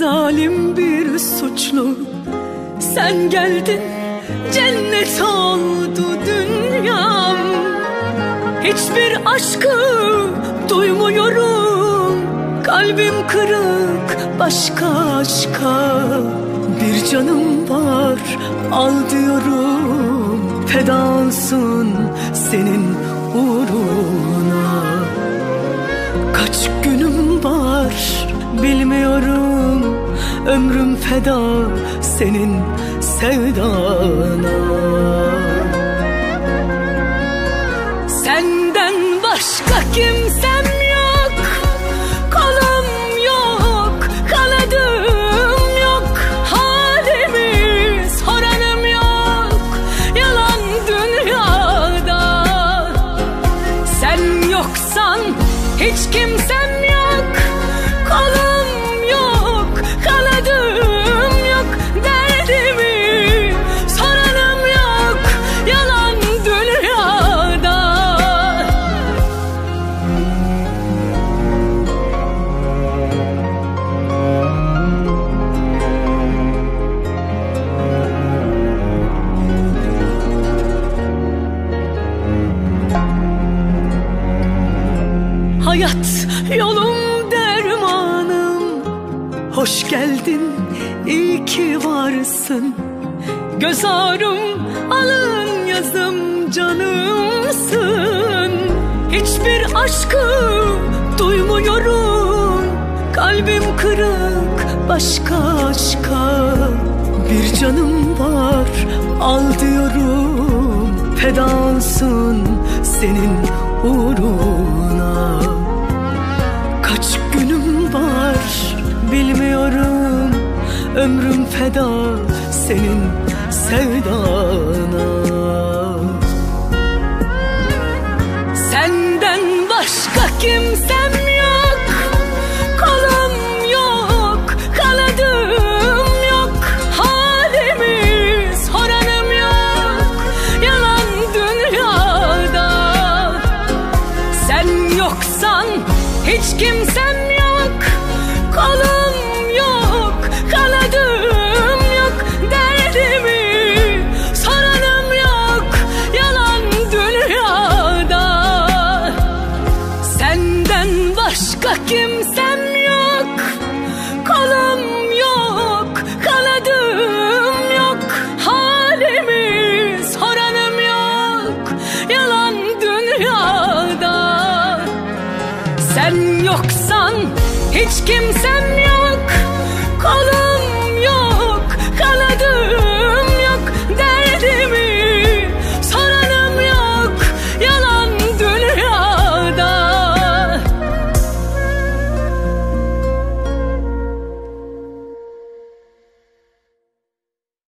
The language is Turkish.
zalim bir suçlu. Sen geldin, cennet oldu dünyam. Hiçbir aşkı duymuyorum, kalbim kırık başka aşka. Bir canım var, al diyorum, feda olsun senin uğruna. Kaç günüm var bilmiyorum, ömrüm feda senin sevdana. Senden başka kimsem yok, kolum yok, kanadım yok, halimi soranım yok, yalan dünyada. Sen yoksan hiç kimsem yok, kolum yok, kanadım yok, derdimi soranım yok, yalan dünyada. Hayat yolum dermanım, hoş geldin, iyi ki varsın. Göz ağrım, alın yazım, canımsın. Hiçbir aşkı duymuyorum, kalbim kırık başka aşka. Bir canım var, al diyorum, feda olsun senin uğruna. Kaç günüm var bilmiyorum, ömrüm feda senin sevdana. Senden başka kimsem yok, kolum yok, kanadım yok, halimi soranım yok, yalan dünyada. Sen yoksan hiç kimsem yok, kolum yok, kanadım yok, derdimi soranım yok, yalan dünyada. Senden başka kimsem yok, kolum yok, kanadım yok, halimi soranım yok, yalan dünyada. Sen yoksan hiç kimsem yok, kolum